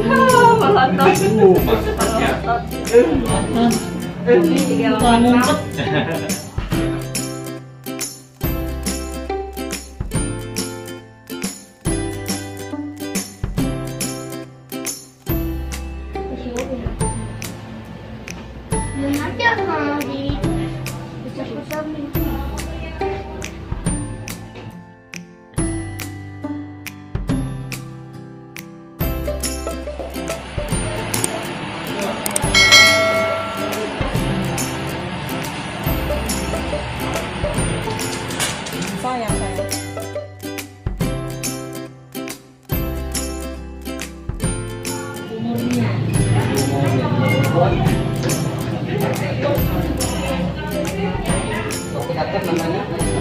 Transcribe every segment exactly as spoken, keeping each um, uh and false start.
Melotot. Uh, mantapnya. Ini tiga melotot. Nanti aku mau di besar-besar nih. Sayang sayang. Umurnya. Catat namanya.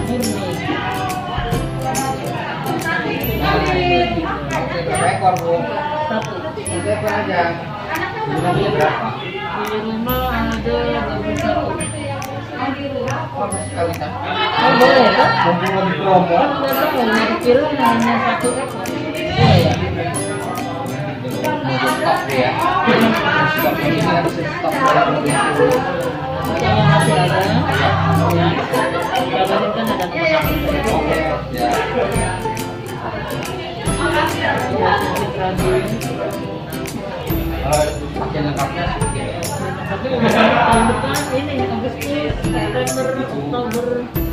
Berapa ekor bu? Satu. Satu ekor aja. Jumlahnya berapa? Di rumah ada bagus satu. Oh, sekali kan? Oh boleh kan? Mumpung lagi promo. Kan nggak tahu yang kira hanya satu ekor. Iya ya. Stok ya. Stok ini harus stok barang begitu. Kalau masih ada, ya. Kabarin kan ada nomor satu. Oke, ya. Pakai lengkapnya sedikit. Tapi udah tahun depan ini Agustus, September, Oktober.